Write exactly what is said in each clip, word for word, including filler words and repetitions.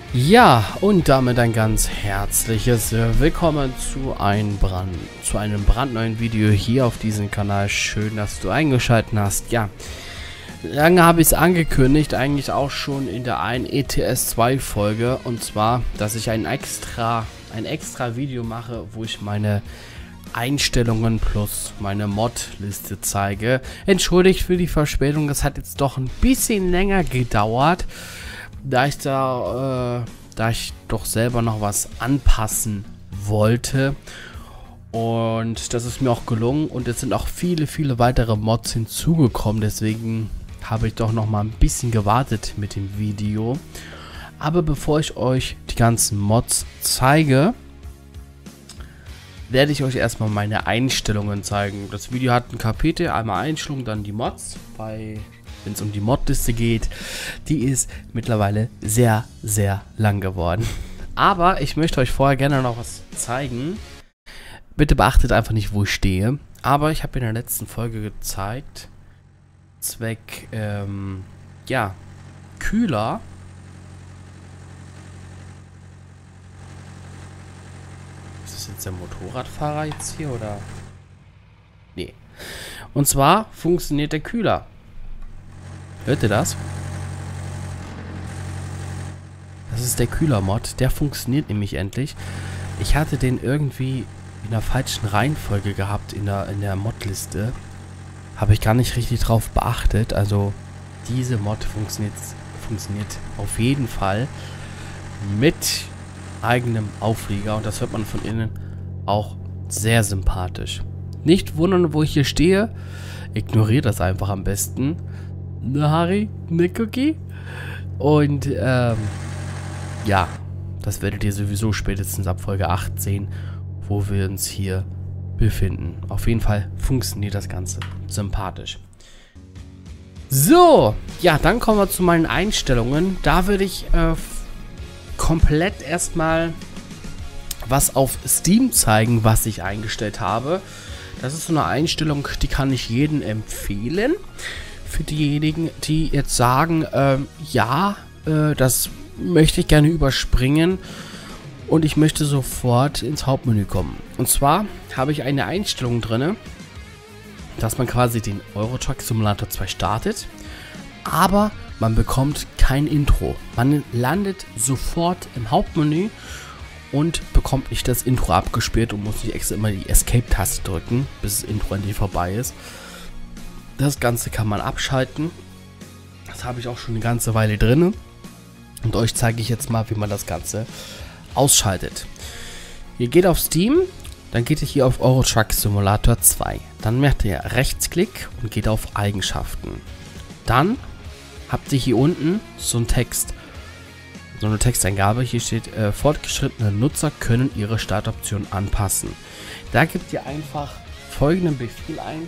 Ja, und damit ein ganz herzliches Willkommen zu einem, Brand, zu einem brandneuen Video hier auf diesem Kanal. Schön, dass du eingeschaltet hast. Ja, lange habe ich es angekündigt, eigentlich auch schon in der einen E T S zwei Folge. Und zwar, dass ich ein extra, ein extra Video mache, wo ich meine Einstellungen plus meine Mod-Liste zeige. Entschuldigt für die Verspätung, das hat jetzt doch ein bisschen länger gedauert. Da ich da, äh, da ich doch selber noch was anpassen wollte. Und das ist mir auch gelungen. Und es sind auch viele, viele weitere Mods hinzugekommen. Deswegen habe ich doch noch mal ein bisschen gewartet mit dem Video. Aber bevor ich euch die ganzen Mods zeige, werde ich euch erstmal meine Einstellungen zeigen. Das Video hat ein Kapitel, einmal Einstellungen, dann die Mods. Bei wenn es um die Modliste geht, die ist mittlerweile sehr, sehr lang geworden. Aber ich möchte euch vorher gerne noch was zeigen. Bitte beachtet einfach nicht, wo ich stehe. Aber ich habe in der letzten Folge gezeigt, Zweck, ähm, ja, Kühler. Ist das jetzt der Motorradfahrer jetzt hier, oder? Nee. Und zwar funktioniert der Kühler. Hört ihr das? Das ist der Kühler-Mod. Der funktioniert nämlich endlich. Ich hatte den irgendwie in der falschen Reihenfolge gehabt in der, in der Mod-Liste. Habe ich gar nicht richtig drauf beachtet. Also diese Mod funktioniert, funktioniert auf jeden Fall mit eigenem Auflieger. Und das hört man von innen auch sehr sympathisch. Nicht wundern, wo ich hier stehe. Ignoriert das einfach am besten. Ne Harry, ne Cookie. Und ähm, ja, das werdet ihr sowieso spätestens ab Folge achtzehn, wo wir uns hier befinden. Auf jeden Fall funktioniert das Ganze sympathisch. So, ja, dann kommen wir zu meinen Einstellungen. Da würde ich äh, komplett erstmal was auf Steam zeigen, was ich eingestellt habe. Das ist so eine Einstellung, die kann ich jedem empfehlen. Für diejenigen, die jetzt sagen, ähm, ja, äh, das möchte ich gerne überspringen und ich möchte sofort ins Hauptmenü kommen. Und zwar habe ich eine Einstellung drin, dass man quasi den Euro Truck Simulator zwei startet, aber man bekommt kein Intro. Man landet sofort im Hauptmenü und bekommt nicht das Intro abgespielt und muss nicht extra immer die Escape-Taste drücken, bis das Intro endlich vorbei ist. Das Ganze kann man abschalten. Das habe ich auch schon eine ganze Weile drin. Und euch zeige ich jetzt mal, wie man das Ganze ausschaltet. Ihr geht auf Steam, dann geht ihr hier auf Euro Truck Simulator zwei. Dann macht ihr Rechtsklick und geht auf Eigenschaften. Dann habt ihr hier unten so einen Text, so eine Texteingabe. Hier steht, äh, fortgeschrittene Nutzer können ihre Startoption anpassen. Da gebt ihr einfach folgenden Befehl ein.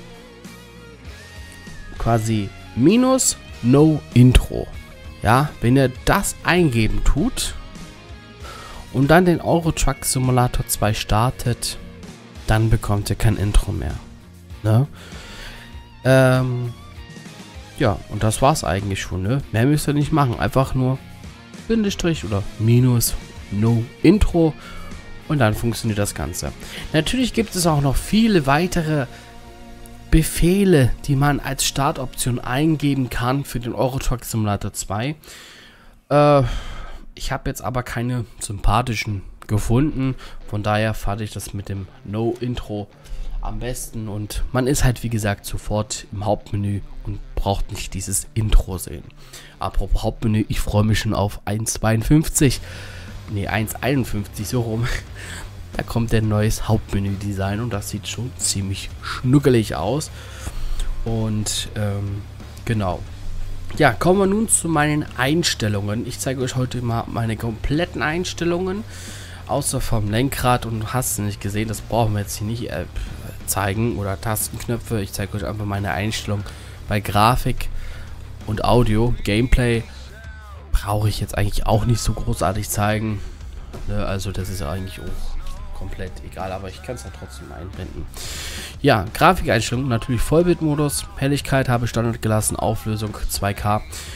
Quasi minus no Intro. Ja, wenn ihr das eingeben tut und dann den Euro Truck Simulator zwei startet, dann bekommt ihr kein Intro mehr. Ne? Ähm, ja, und das war's eigentlich schon, ne? Mehr müsst ihr nicht machen. Einfach nur Bindestrich oder minus no Intro und dann funktioniert das Ganze. Natürlich gibt es auch noch viele weitere Befehle, die man als Startoption eingeben kann für den Euro Truck Simulator zwei. Äh, ich habe jetzt aber keine sympathischen gefunden. Von daher fand ich das mit dem No-Intro am besten. Und man ist halt, wie gesagt, sofort im Hauptmenü und braucht nicht dieses Intro sehen. Apropos Hauptmenü, ich freue mich schon auf eins Komma zweiundfünfzig. Ne, eins Komma einundfünfzig, so rum. Da kommt ein neues Hauptmenü-Design und das sieht schon ziemlich schnuckelig aus. Und ähm, genau. Ja, kommen wir nun zu meinen Einstellungen. Ich zeige euch heute mal meine kompletten Einstellungen. Außer vom Lenkrad und hast du nicht gesehen, das brauchen wir jetzt hier nicht äh, zeigen. Oder Tastenknöpfe. Ich zeige euch einfach meine Einstellung bei Grafik und Audio. Gameplay brauche ich jetzt eigentlich auch nicht so großartig zeigen. Ne, also das ist eigentlich auch komplett egal, aber ich kann es ja trotzdem einblenden. Ja, Grafikeinstellungen, natürlich Vollbildmodus, Helligkeit habe ich Standard gelassen, Auflösung zwei K.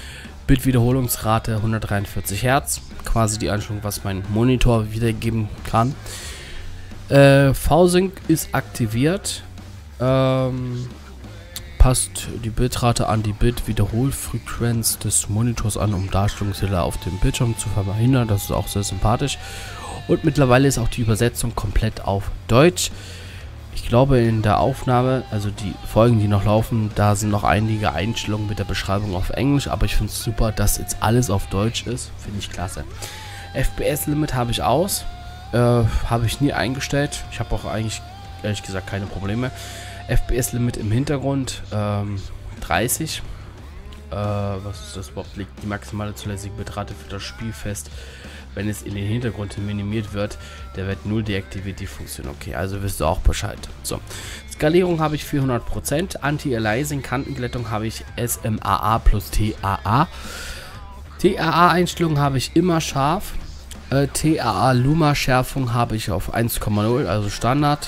Bildwiederholungsrate hundertdreiundvierzig Hertz, quasi die Einstellung, was mein Monitor wiedergeben kann. Äh, V-Sync ist aktiviert, ähm, passt die Bildrate an die Bildwiederholfrequenz des Monitors an, um Darstellungsfehler auf dem Bildschirm zu verhindern. Das ist auch sehr sympathisch. Und mittlerweile ist auch die Übersetzung komplett auf Deutsch. Ich glaube, in der Aufnahme, also die Folgen, die noch laufen, da sind noch einige Einstellungen mit der Beschreibung auf Englisch, aber ich finde es super, dass jetzt alles auf Deutsch ist. Finde ich klasse. F P S-Limit habe ich aus. Äh, habe ich nie eingestellt. Ich habe auch eigentlich, ehrlich gesagt, keine Probleme. F P S-Limit im Hintergrund ähm, dreißig. Äh, was ist das überhaupt? Legt die maximale zulässige Bitrate für das Spiel fest, wenn es in den Hintergrund minimiert wird. Der wird null deaktiviert, die Funktion. Okay, also wisst ihr auch Bescheid. So, Skalierung habe ich vierhundert Prozent. Anti-Aliasing, Kantenglättung habe ich S M A A plus T A A. T A A-Einstellung habe ich immer scharf. Äh, T A A-Luma-Schärfung habe ich auf eins Komma null, also Standard.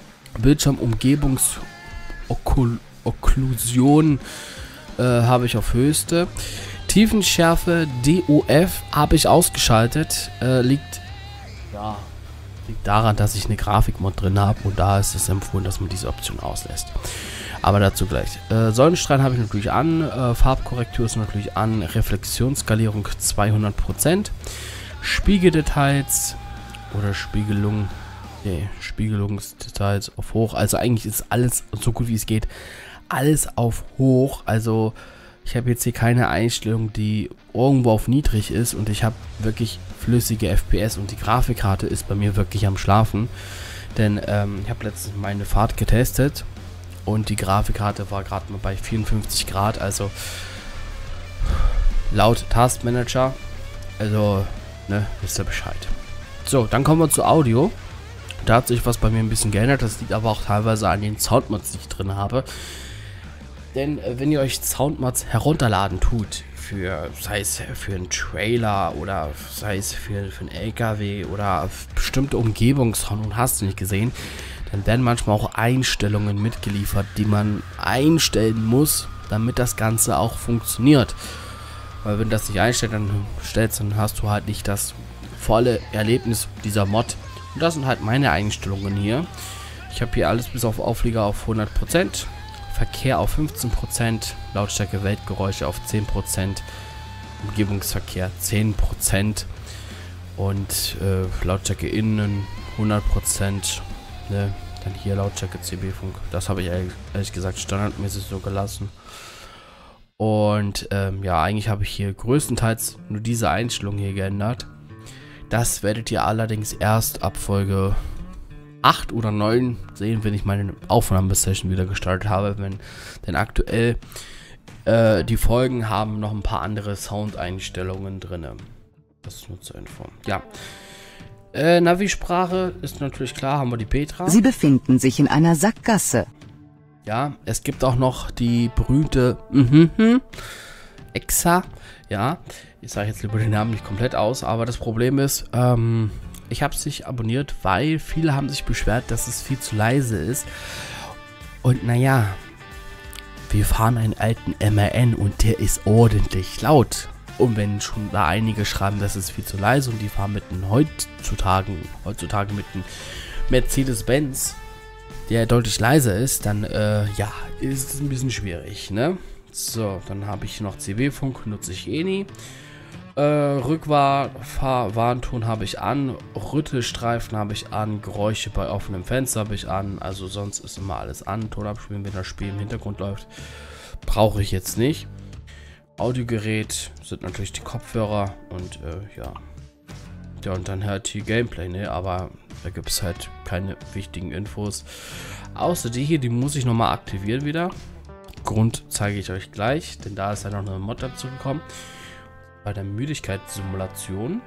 Bildschirmumgebungsokklusion äh, habe ich auf höchste. Tiefenschärfe D O F habe ich ausgeschaltet. Äh, liegt, ja, liegt daran, dass ich eine Grafikmod drin habe und da ist es empfohlen, dass man diese Option auslässt. Aber dazu gleich. Äh, Sonnenstrahlen habe ich natürlich an. Äh, Farbkorrektur ist natürlich an. Reflexionsskalierung zweihundert Prozent. Spiegeldetails oder Spiegelung. Nee, Spiegelungsdetails auf hoch. Also eigentlich ist alles, so gut wie es geht, alles auf hoch. Also ich habe jetzt hier keine Einstellung, die irgendwo auf niedrig ist und ich habe wirklich flüssige F P S und die Grafikkarte ist bei mir wirklich am Schlafen. Denn ähm, ich habe letztens meine Fahrt getestet und die Grafikkarte war gerade mal bei vierundfünfzig Grad. Also laut Taskmanager. Also, ne, wisst ihr Bescheid. So, dann kommen wir zu Audio. Da hat sich was bei mir ein bisschen geändert. Das liegt aber auch teilweise an den Soundmods, die ich drin habe. Denn äh, wenn ihr euch Soundmods herunterladen tut, für, sei es für einen Trailer oder sei es für, für einen L K W oder bestimmte Umgebungssound und hast du nicht gesehen, dann werden manchmal auch Einstellungen mitgeliefert, die man einstellen muss, damit das Ganze auch funktioniert. Weil wenn du das nicht einstellst, dann stellst, dann hast du halt nicht das volle Erlebnis dieser Mod. Und das sind halt meine Einstellungen hier. Ich habe hier alles bis auf Auflieger auf hundert Prozent, Verkehr auf fünfzehn Prozent, Lautstärke Weltgeräusche auf zehn Prozent, Umgebungsverkehr zehn Prozent und äh, Lautstärke innen hundert Prozent. Ne? Dann hier Lautstärke C B-Funk. Das habe ich ehrlich, ehrlich gesagt standardmäßig so gelassen. Und ähm, ja, eigentlich habe ich hier größtenteils nur diese Einstellung hier geändert. Das werdet ihr allerdings erst ab Folge acht oder neun sehen, wenn ich meine Aufnahmesession wieder gestartet habe. Wenn, denn aktuell äh, die Folgen haben noch ein paar andere Soundeinstellungen drin. Das ist nur zur Info. Ja. Äh, Navi-Sprache ist natürlich klar, haben wir die Petra. Sie befinden sich in einer Sackgasse. Ja, es gibt auch noch die berühmte mhm, Exa. Ja, ich sage jetzt lieber den Namen nicht komplett aus, aber das Problem ist, ähm, ich habe es nicht abonniert, weil viele haben sich beschwert, dass es viel zu leise ist. Und naja, wir fahren einen alten M A N und der ist ordentlich laut. Und wenn schon da einige schreiben, das ist viel zu leise und die fahren mit einem heutzutage, heutzutage mit einem Mercedes-Benz, der deutlich leiser ist, dann äh, ja, ist es ein bisschen schwierig, ne? So, dann habe ich noch C B-Funk, nutze ich eh nie. Äh, Rückfahrwarnton habe ich an, Rüttelstreifen habe ich an, Geräusche bei offenem Fenster habe ich an, also sonst ist immer alles an. Ton abspielen, wenn das Spiel im Hintergrund läuft, brauche ich jetzt nicht. Audiogerät sind natürlich die Kopfhörer und äh, ja. Ja, und dann halt die Gameplay, ne, aber da gibt es halt keine wichtigen Infos. Außer die hier, die muss ich nochmal aktivieren wieder. Grund zeige ich euch gleich, denn da ist ja noch eine Mod dazu gekommen. Bei der Müdigkeitssimulation.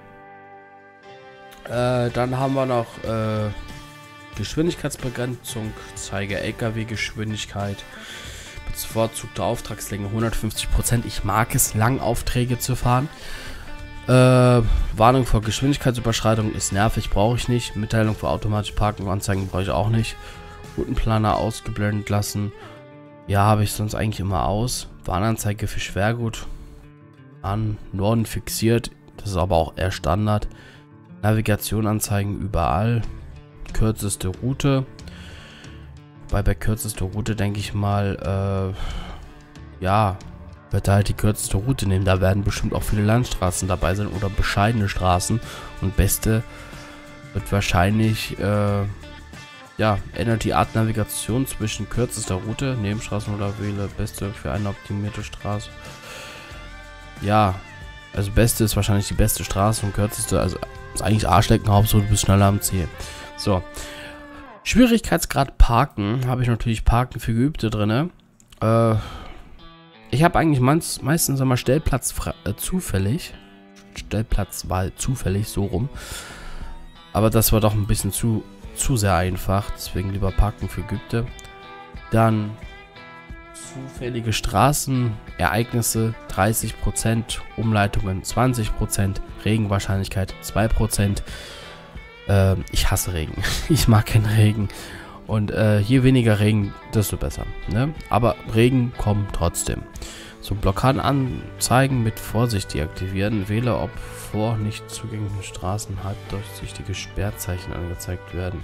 Äh, dann haben wir noch äh, Geschwindigkeitsbegrenzung, zeige L K W-Geschwindigkeit, bevorzugte Auftragslänge hundertfünfzig Prozent. Ich mag es, lang Aufträge zu fahren. Äh, Warnung vor Geschwindigkeitsüberschreitung ist nervig, brauche ich nicht. Mitteilung für automatisch Parken und Anzeigen brauche ich auch nicht. Routenplaner ausgeblendet lassen. Ja, habe ich sonst eigentlich immer aus. Warnanzeige für Schwergut an Norden fixiert. Das ist aber auch eher Standard. Navigation anzeigen überall. Kürzeste Route. Bei der kürzeste Route denke ich mal, äh, ja, wird halt die kürzeste Route nehmen. Da werden bestimmt auch viele Landstraßen dabei sein oder bescheidene Straßen. Und beste wird wahrscheinlich, äh, ja, ändert die Art Navigation zwischen kürzester Route, Nebenstraßen oder wähle beste für eine optimierte Straße. Ja, also beste ist wahrscheinlich die beste Straße und kürzeste, also ist eigentlich Arschlecken, Hauptsache du bist schneller am Ziel. So. Schwierigkeitsgrad Parken, habe ich natürlich Parken für Geübte drin. Äh, ich habe eigentlich meist, meistens immer Stellplatz äh, zufällig. Stellplatzwahl zufällig, so rum. Aber das war doch ein bisschen zu, zu sehr einfach, deswegen lieber Parken für Geübte. Dann zufällige Straßenereignisse dreißig Prozent, Umleitungen zwanzig Prozent, Regenwahrscheinlichkeit zwei Prozent. Äh, ich hasse Regen. Ich mag keinen Regen. Und äh, je weniger Regen, desto besser. Ne? Aber Regen kommt trotzdem. So, Blockaden anzeigen mit Vorsicht deaktivieren. Wähle, ob vor nicht zugänglichen Straßen halbdurchsichtige Sperrzeichen angezeigt werden.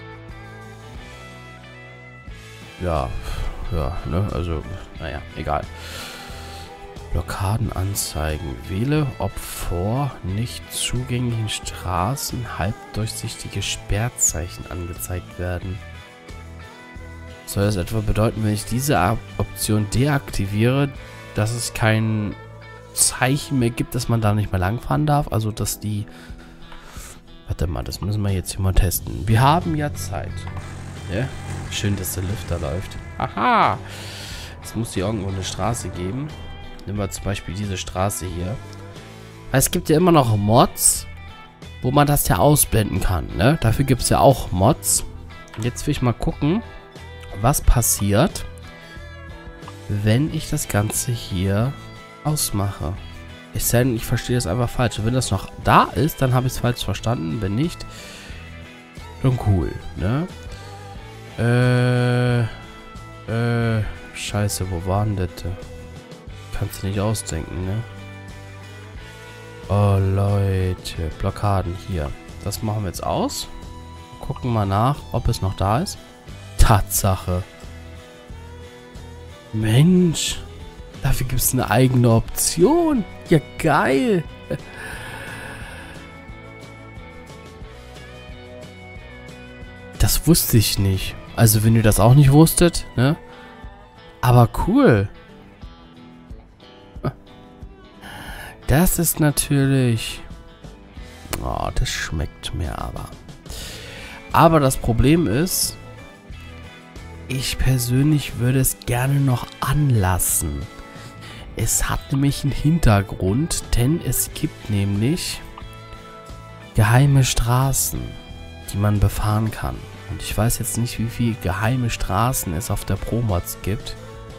Ja, ja, ne, also, naja, egal. Blockaden anzeigen. Wähle, ob vor nicht zugänglichen Straßen halbdurchsichtige Sperrzeichen angezeigt werden. Soll das etwa bedeuten, wenn ich diese Option deaktiviere, dass es kein Zeichen mehr gibt, dass man da nicht mehr langfahren darf? Also, dass die... Warte mal, das müssen wir jetzt hier mal testen. Wir haben ja Zeit. Ja? Schön, dass der Lüfter läuft. Aha! Es muss hier irgendwo eine Straße geben. Nehmen wir zum Beispiel diese Straße hier. Es gibt ja immer noch Mods, wo man das ja ausblenden kann. Ne? Dafür gibt es ja auch Mods. Und jetzt will ich mal gucken, was passiert, wenn ich das Ganze hier ausmache. Ich sei denn, ich verstehe das einfach falsch. Wenn das noch da ist, dann habe ich es falsch verstanden. Wenn nicht, dann cool. Ne? Äh, äh, scheiße, wo waren das? Kannst du nicht ausdenken, ne? Oh, Leute. Blockaden hier. Das machen wir jetzt aus. Gucken mal nach, ob es noch da ist. Tatsache. Mensch. Dafür gibt es eine eigene Option. Ja, geil. Das wusste ich nicht. Also, wenn ihr das auch nicht wusstet, ne? Aber cool. Das ist natürlich... Oh, das schmeckt mir aber. Aber das Problem ist, ich persönlich würde es gerne noch anlassen. Es hat nämlich einen Hintergrund, denn es gibt nämlich geheime Straßen, die man befahren kann. Und ich weiß jetzt nicht, wie viele geheime Straßen es auf der Pro-Mods gibt.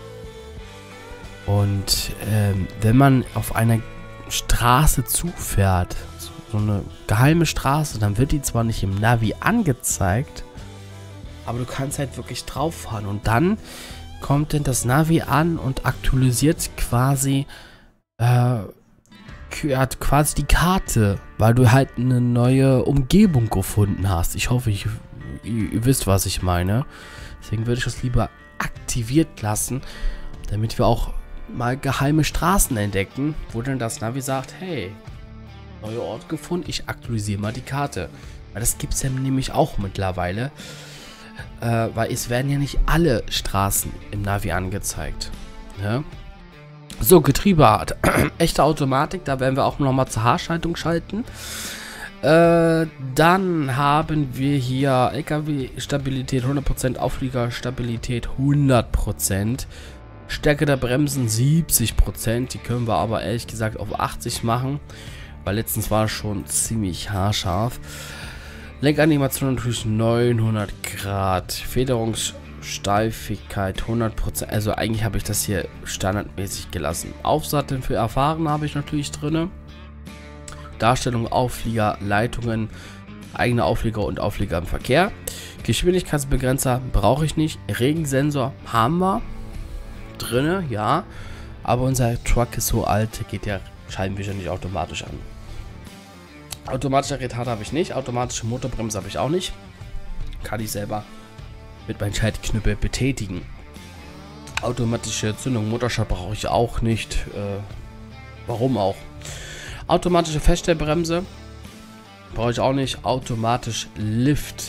Und ähm, wenn man auf einer Straße zufährt, so eine geheime Straße, dann wird die zwar nicht im Navi angezeigt, aber du kannst halt wirklich drauf fahren. Und dann kommt denn das Navi an und aktualisiert quasi äh, hat quasi die Karte, weil du halt eine neue Umgebung gefunden hast. Ich hoffe, ich, ihr, ihr wisst, was ich meine. Deswegen würde ich das lieber aktiviert lassen, damit wir auch mal geheime Straßen entdecken, wo dann das Navi sagt, hey, neuer Ort gefunden, ich aktualisiere mal die Karte. Weil das gibt es ja nämlich auch mittlerweile. Äh, weil es werden ja nicht alle Straßen im Navi angezeigt. Ja? So, Getriebeart. Echte Automatik, da werden wir auch nochmal zur Haarschaltung schalten. Äh, dann haben wir hier L K W-Stabilität hundert Prozent, Aufliegerstabilität hundert Prozent. Stärke der Bremsen siebzig Prozent. Die können wir aber ehrlich gesagt auf achtzig machen. Weil letztens war es schon ziemlich haarscharf. Lenkanimation natürlich neunhundert Grad. Federungssteifigkeit hundert Prozent. Also eigentlich habe ich das hier standardmäßig gelassen. Aufsatteln für Erfahrene habe ich natürlich drin. Darstellung Auflieger, Leitungen, eigene Auflieger und Auflieger im Verkehr. Geschwindigkeitsbegrenzer brauche ich nicht. Regensensor haben wir drinne, ja. Aber unser Truck ist so alt, geht ja Scheibenwischer nicht automatisch an. Automatischer Retarder habe ich nicht, automatische Motorbremse habe ich auch nicht. Kann ich selber mit meinem Schaltknüppel betätigen. Automatische Zündung, Motorstart brauche ich auch nicht. Äh, warum auch? Automatische Feststellbremse brauche ich auch nicht. Automatisch Lift.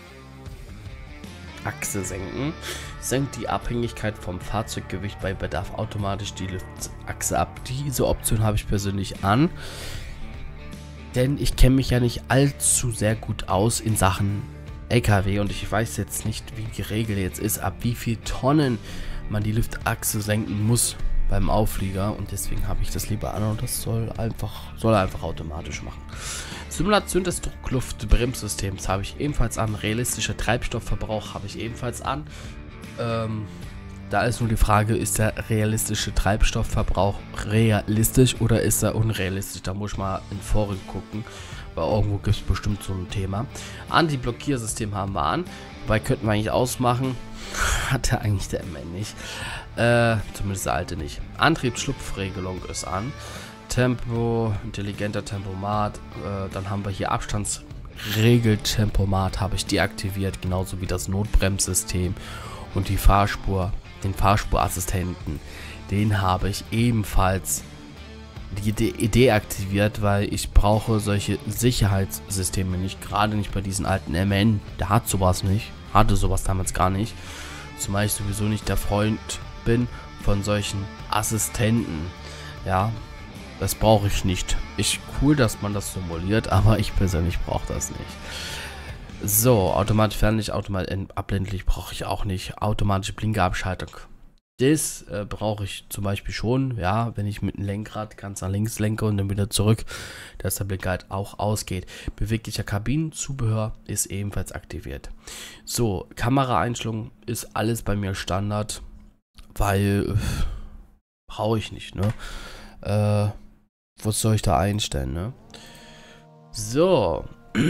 Achse senken. Senkt die Abhängigkeit vom Fahrzeuggewicht bei Bedarf automatisch die Liftachse ab. Diese Option habe ich persönlich an. Denn ich kenne mich ja nicht allzu sehr gut aus in Sachen L K W und ich weiß jetzt nicht, wie die Regel jetzt ist, ab wie viel Tonnen man die Liftachse senken muss beim Auflieger, und deswegen habe ich das lieber an und das soll einfach soll einfach automatisch machen. Simulation des Druckluftbremssystems habe ich ebenfalls an. Realistischer Treibstoffverbrauch habe ich ebenfalls an. Ähm, da ist nur die Frage, ist der realistische Treibstoffverbrauch realistisch oder ist er unrealistisch? Da muss ich mal in Foren gucken, weil irgendwo gibt es bestimmt so ein Thema. Anti-Blockiersystem haben wir an, wobei könnten wir eigentlich ausmachen. Hat er eigentlich der M N nicht. Äh, zumindest der alte nicht. Antriebsschlupfregelung ist an. Tempo, intelligenter Tempomat. Äh, dann haben wir hier Abstandsregeltempomat, habe ich deaktiviert, genauso wie das Notbremssystem und die Fahrspur, den Fahrspurassistenten. Den habe ich ebenfalls deaktiviert, weil ich brauche solche Sicherheitssysteme nicht, gerade nicht bei diesen alten M N. Der hat sowas nicht, hatte sowas damals gar nicht. Zumal ich sowieso nicht der Freund bin von solchen Assistenten. Ja, das brauche ich nicht. Ich cool, dass man das simuliert, aber ich persönlich brauche das nicht. So, automatisch Fernlicht, automatisch abblendlich brauche ich auch nicht. Automatische Blinkerabschaltung. Das äh, brauche ich zum Beispiel schon, ja, wenn ich mit dem Lenkrad ganz nach links lenke und dann wieder zurück, dass der Blinker halt auch ausgeht. Beweglicher Kabinenzubehör ist ebenfalls aktiviert. So, Kameraeinstellung ist alles bei mir Standard, weil äh, brauche ich nicht, ne? Äh, was soll ich da einstellen, ne? So.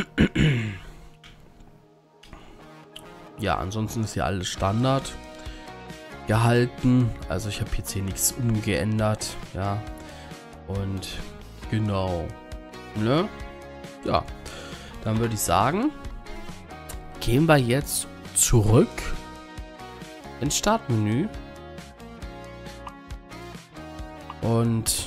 Ja, ansonsten ist hier alles Standard gehalten. Also ich habe jetzt hier nichts umgeändert, ja. Und genau, ne? Ja, dann würde ich sagen, gehen wir jetzt zurück ins Startmenü. Und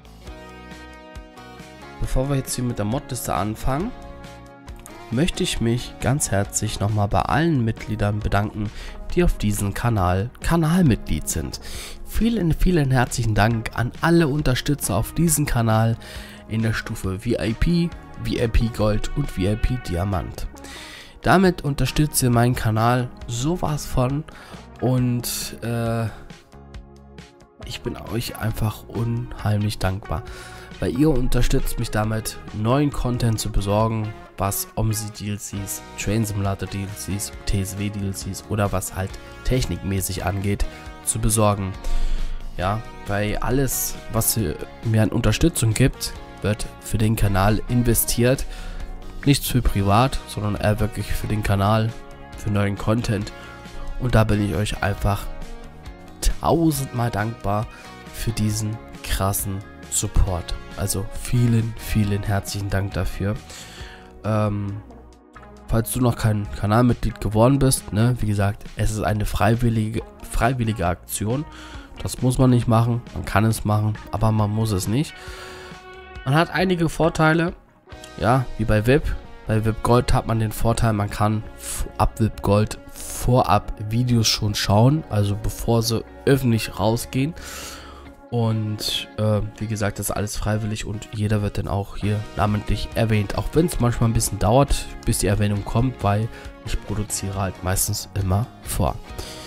bevor wir jetzt hier mit der Modliste anfangen, möchte ich mich ganz herzlich nochmal bei allen Mitgliedern bedanken, die auf diesem Kanal Kanalmitglied sind. Vielen, vielen herzlichen Dank an alle Unterstützer auf diesem Kanal in der Stufe V I P, V I P Gold und V I P Diamant. Damit unterstützt ihr meinen Kanal sowas von und äh, ich bin euch einfach unheimlich dankbar, weil ihr unterstützt mich damit, neuen Content zu besorgen, was OMSI D L Cs, Train Simulator D L Cs, T S W D L Cs oder was halt technikmäßig angeht, zu besorgen. Ja, weil alles, was mir an Unterstützung gibt, wird für den Kanal investiert. Nichts für privat, sondern eher wirklich für den Kanal, für neuen Content. Und da bin ich euch einfach tausendmal dankbar für diesen krassen Support. Also vielen, vielen herzlichen Dank dafür. Ähm, falls du noch kein Kanalmitglied geworden bist, ne, wie gesagt, es ist eine freiwillige, freiwillige Aktion. Das muss man nicht machen, man kann es machen, aber man muss es nicht. Man hat einige Vorteile, ja, wie bei V I P. Bei V I P Gold hat man den Vorteil, man kann ab V I P Gold vorab Videos schon schauen, also bevor sie öffentlich rausgehen. Und äh, wie gesagt, das ist alles freiwillig und jeder wird dann auch hier namentlich erwähnt. Auch wenn es manchmal ein bisschen dauert, bis die Erwähnung kommt, weil ich produziere halt meistens immer vor.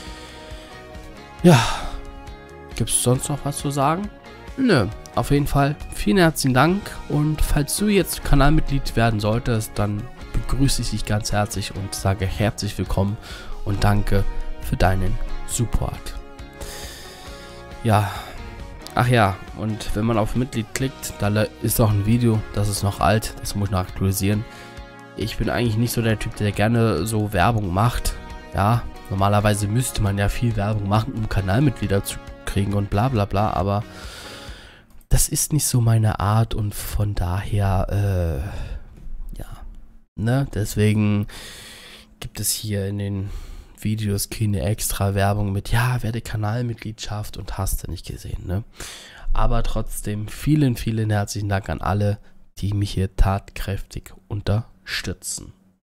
Ja, gibt es sonst noch was zu sagen? Nö, auf jeden Fall vielen herzlichen Dank. Und falls du jetzt Kanalmitglied werden solltest, dann begrüße ich dich ganz herzlich und sage herzlich willkommen und danke für deinen Support. Ja. Ach ja, und wenn man auf Mitglied klickt, da ist auch ein Video, das ist noch alt, das muss ich noch aktualisieren. Ich bin eigentlich nicht so der Typ, der gerne so Werbung macht. Ja, normalerweise müsste man ja viel Werbung machen, um Kanalmitglieder zu kriegen und bla bla bla, aber das ist nicht so meine Art und von daher, äh, ja, ne, deswegen gibt es hier in den Videos keine extra Werbung mit, ja, werde Kanalmitgliedschaft und hast du nicht gesehen, ne? Aber trotzdem vielen, vielen herzlichen Dank an alle, die mich hier tatkräftig unterstützen.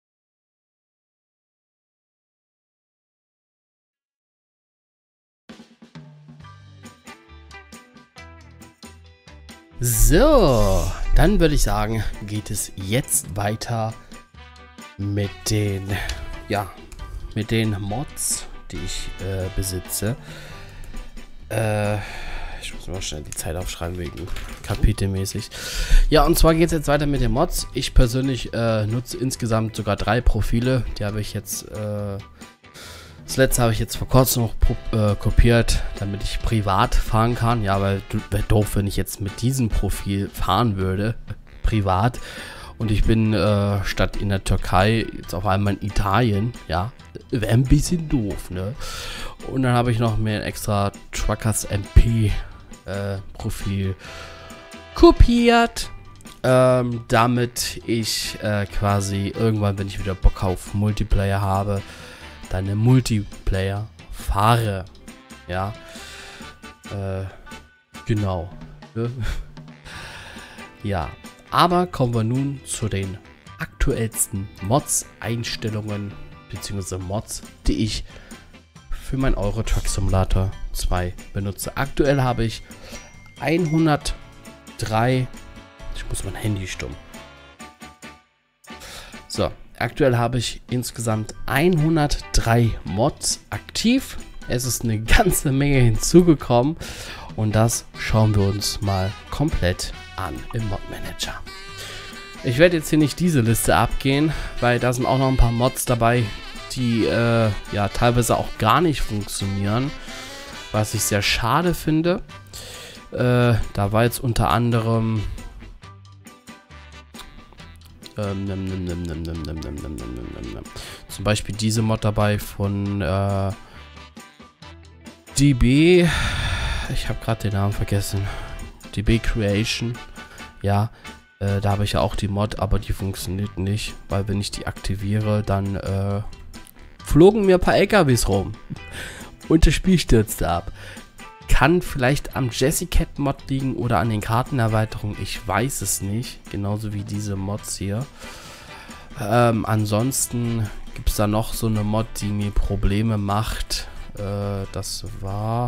So, dann würde ich sagen, geht es jetzt weiter mit den, ja, mit den Mods, die ich äh, besitze. Äh, ich muss mal schnell die Zeit aufschreiben wegen kapitelmäßig. Ja, und zwar geht es jetzt weiter mit den Mods. Ich persönlich äh, nutze insgesamt sogar drei Profile. Die habe ich jetzt, äh, das letzte habe ich jetzt vor kurzem noch äh, kopiert, damit ich privat fahren kann. Ja, weil wäre doof, wenn ich jetzt mit diesem Profil fahren würde, privat. Und ich bin äh, statt in der Türkei jetzt auf einmal in Italien, ja, wäre ein bisschen doof, ne? Und dann habe ich noch mir ein extra Truckers M P äh, Profil kopiert, ähm, damit ich äh, quasi irgendwann, wenn ich wieder Bock auf Multiplayer habe, dann eine Multiplayer fahre, ja, äh, genau, ne? Ja. Aber kommen wir nun zu den aktuellsten Mods-Einstellungen bzw. Mods, die ich für mein Euro Truck Simulator zwei benutze. Aktuell habe ich hundertdrei, ich muss mein Handy stumm. So, aktuell habe ich insgesamt hundertdrei Mods aktiv. Es ist eine ganze Menge hinzugekommen. Und das schauen wir uns mal komplett an im Mod Manager. Ich werde jetzt hier nicht diese Liste abgehen, weil da sind auch noch ein paar Mods dabei, die äh, ja teilweise auch gar nicht funktionieren, was ich sehr schade finde. Äh, da war jetzt unter anderem ähm, nimm, nimm, nimm, nimm, nimm, nimm, nimm, nimm, nimm, nimm. zum Beispiel diese Mod dabei von äh, D B. Ich habe gerade den Namen vergessen. D B Creation. Ja, äh, da habe ich ja auch die Mod, aber die funktioniert nicht, weil wenn ich die aktiviere, dann äh, flogen mir ein paar L K Ws rum. Und das Spiel stürzte ab. Kann vielleicht am Jessicat Mod liegen oder an den Kartenerweiterungen. Ich weiß es nicht. Genauso wie diese Mods hier. Ähm, ansonsten gibt es da noch so eine Mod, die mir Probleme macht. Äh, das war...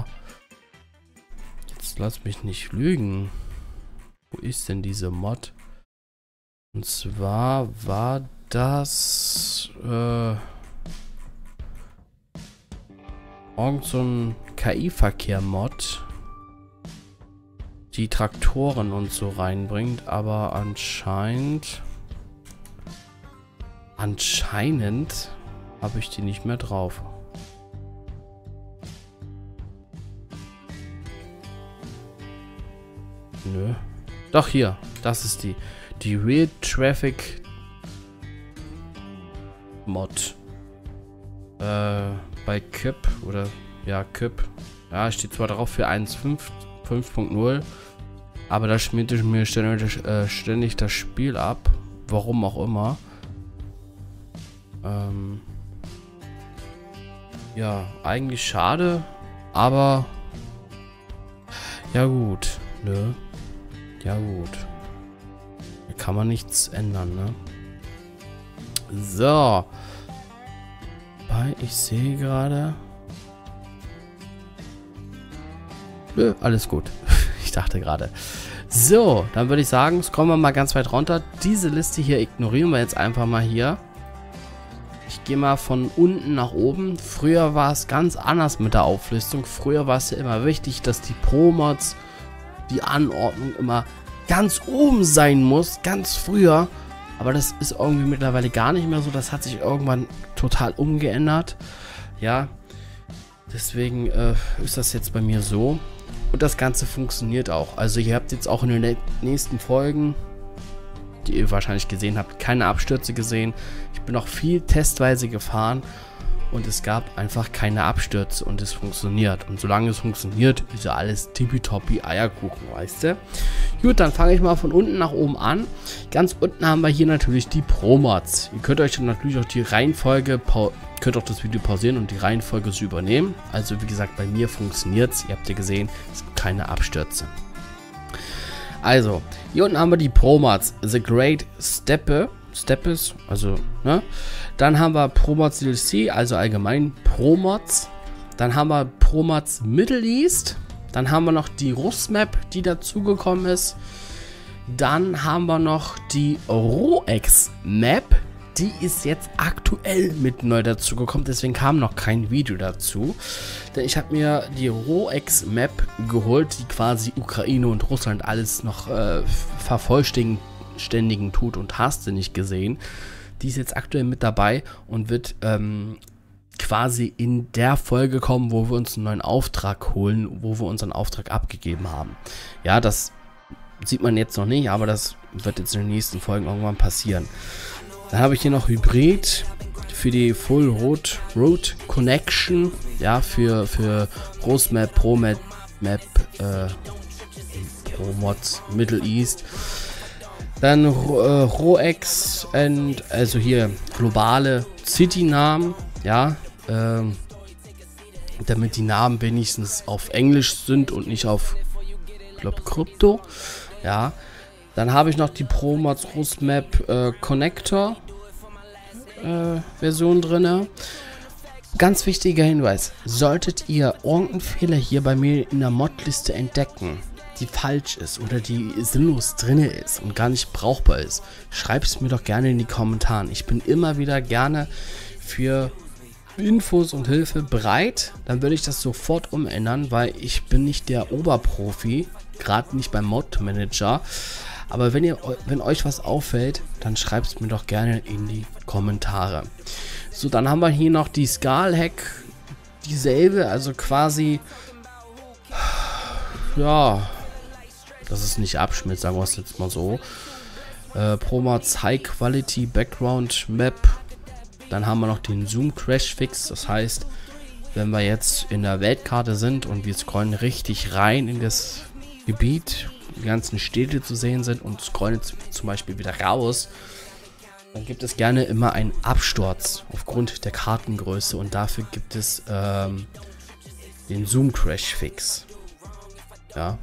Lass mich nicht lügen. Wo ist denn diese Mod? Und zwar war das äh, irgend so ein K I-Verkehr-Mod, die Traktoren und so reinbringt, aber anscheinend anscheinend habe ich die nicht mehr drauf. Nö. Doch, hier. Das ist die. Die Real Traffic Mod. Äh, bei K I P oder ja, K I P. Ja, steht zwar drauf für eins Punkt fünf Punkt null, aber da schmiert mir ständig, äh, ständig das Spiel ab. Warum auch immer. Ähm, ja, eigentlich schade, aber ja gut, ne? Ja gut. Da kann man nichts ändern, ne? So. Weil ich sehe gerade... Nö, alles gut. Ich dachte gerade. So, dann würde ich sagen, scrollen wir mal ganz weit runter. Diese Liste hier ignorieren wir jetzt einfach mal hier. Ich gehe mal von unten nach oben. Früher war es ganz anders mit der Auflistung. Früher war es ja immer wichtig, dass die Pro-Mods, die Anordnung immer ganz oben sein muss. Ganz früher. Aber das ist irgendwie mittlerweile gar nicht mehr so. Das hat sich irgendwann total umgeändert. Ja. Deswegen äh, ist das jetzt bei mir so. Und das Ganze funktioniert auch. Also ihr habt jetzt auch in den nächsten Folgen, die ihr wahrscheinlich gesehen habt, keine Abstürze gesehen. Ich bin auch viel testweise gefahren. und es gab einfach keine Abstürze und es funktioniert. Und solange es funktioniert, ist ja alles tippitoppi Eierkuchen, weißt du? Gut, dann fange ich mal von unten nach oben an. Ganz unten haben wir hier natürlich die Pro-Mods. Ihr könnt euch dann natürlich auch die Reihenfolge, könnt auch das Video pausieren und die Reihenfolge so übernehmen. Also wie gesagt, bei mir funktioniert es. Ihr habt ja gesehen, es gibt keine Abstürze. Also, hier unten haben wir die Pro-Mods. The Great Steppe. Steppes, also, ne? Dann haben wir Pro-Mods D L C, also allgemein Pro-Mods. Dann haben wir Pro-Mods Middle East. Dann haben wir noch die Russ-Map, die dazugekommen ist. Dann haben wir noch die Roex-Map. Die ist jetzt aktuell mit neu dazugekommen, deswegen kam noch kein Video dazu. Denn ich habe mir die Roex-Map geholt, die quasi Ukraine und Russland alles noch äh, vervollständigen ständigen tut und hast du nicht gesehen. Die ist jetzt aktuell mit dabei und wird ähm, quasi in der Folge kommen, wo wir uns einen neuen Auftrag holen, wo wir unseren Auftrag abgegeben haben. Ja, das sieht man jetzt noch nicht, aber das wird jetzt in den nächsten Folgen irgendwann passieren. Dann habe ich hier noch Hybrid für die Full Road, Road Connection, ja, für, für Großmap, Pro Map, Map äh, Pro Mods Middle East. Dann äh, Roex und also hier globale City-Namen, ja, ähm, damit die Namen wenigstens auf Englisch sind und nicht auf, ich glaube, Krypto, ja. Dann habe ich noch die Pro-Mods Russ-Map äh, Connector äh, Version drin. Ganz wichtiger Hinweis, solltet ihr irgendeinen Fehler hier bei mir in der Modliste entdecken, die falsch ist oder die sinnlos drin ist und gar nicht brauchbar ist, schreibt es mir doch gerne in die Kommentare. Ich bin immer wieder gerne für Infos und Hilfe bereit. Dann würde ich das sofort umändern, weil ich bin nicht der Oberprofi, gerade nicht beim Mod Manager. Aber wenn ihr, wenn euch was auffällt, dann schreibt es mir doch gerne in die Kommentare. So, dann haben wir hier noch die Skal-Hack, dieselbe, also quasi, ja, dass es nicht abschmiert, sagen wir es jetzt mal so. Äh, Pro-Mods High Quality Background Map. Dann haben wir noch den Zoom Crash Fix. Das heißt, wenn wir jetzt in der Weltkarte sind und wir scrollen richtig rein in das Gebiet, die ganzen Städte zu sehen sind und scrollen zum Beispiel wieder raus, dann gibt es gerne immer einen Absturz aufgrund der Kartengröße und dafür gibt es ähm, den Zoom Crash Fix. Ja.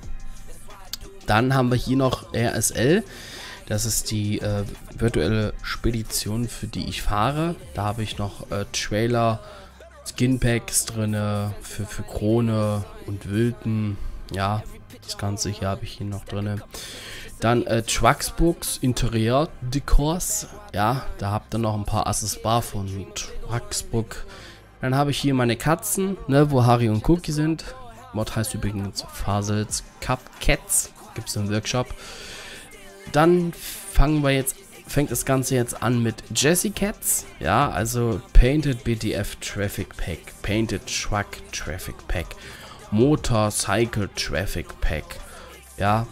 Dann haben wir hier noch R S L. Das ist die äh, virtuelle Spedition, für die ich fahre. Da habe ich noch äh, Trailer, Skinpacks drin, für, für Krone und Wilden. Ja, das Ganze hier habe ich hier noch drin. Dann äh, Trucksbooks, Interieur-Dekors. Ja, da habt ihr noch ein paar Accessoires von Trucksbook. Dann habe ich hier meine Katzen, ne, wo Harry und Cookie sind. Mod heißt übrigens Fasels Cupcats. Gibt es im Workshop. Dann fangen wir jetzt, fängt das Ganze jetzt an mit Jessie Cats. Ja, also Painted B D F Traffic Pack, Painted Truck Traffic Pack, Motorcycle Traffic Pack. Ja,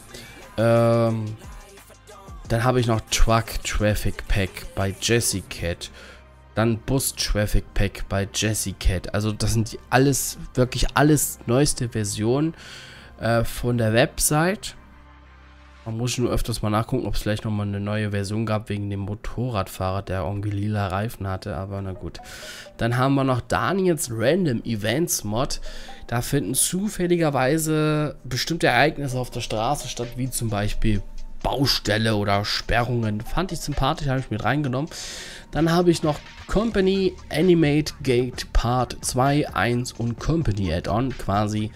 ähm, dann habe ich noch Truck Traffic Pack bei Jessie Cat. Dann Bus Traffic Pack bei Jessie Cat. Also das sind die alles, wirklich alles neueste Versionen äh, von der Website. Man muss nur öfters mal nachgucken, ob es vielleicht nochmal eine neue Version gab wegen dem Motorradfahrer, der irgendwie lila Reifen hatte, aber na gut. Dann haben wir noch Daniels Random Events Mod. Da finden zufälligerweise bestimmte Ereignisse auf der Straße statt, wie zum Beispiel Baustelle oder Sperrungen. Fand ich sympathisch, habe ich mit reingenommen. Dann habe ich noch Company Animate Gate Part zwei, eins und Company Add-on, quasi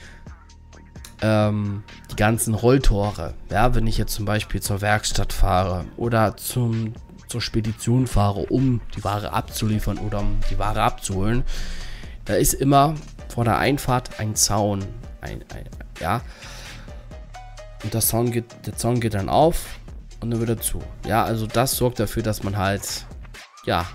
Ähm, die ganzen Rolltore. Ja, wenn ich jetzt zum Beispiel zur Werkstatt fahre oder zum, zur Spedition fahre, um die Ware abzuliefern oder um die Ware abzuholen, da ist immer vor der Einfahrt ein Zaun. Ein, ein, ja. Und der Zaun, geht, der Zaun geht dann auf und dann wieder zu. Ja, also das sorgt dafür, dass man halt, ja,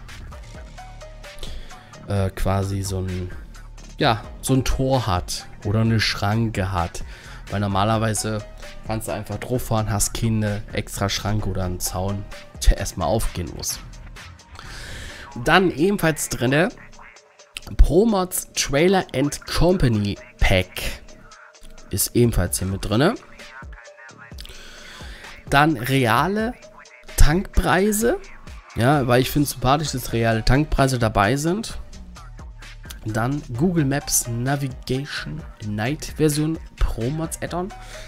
äh, quasi so ein ja, so ein Tor hat oder eine Schranke hat. Weil normalerweise kannst du einfach drauf fahren, hast keine extra Schranke oder einen Zaun, der erstmal aufgehen muss. Dann ebenfalls drin Promods Trailer and Company Pack ist ebenfalls hier mit drin. Dann reale Tankpreise. Ja, weil ich finde es sympathisch, dass reale Tankpreise dabei sind. Dann Google Maps Navigation Night Version Promods Add-on.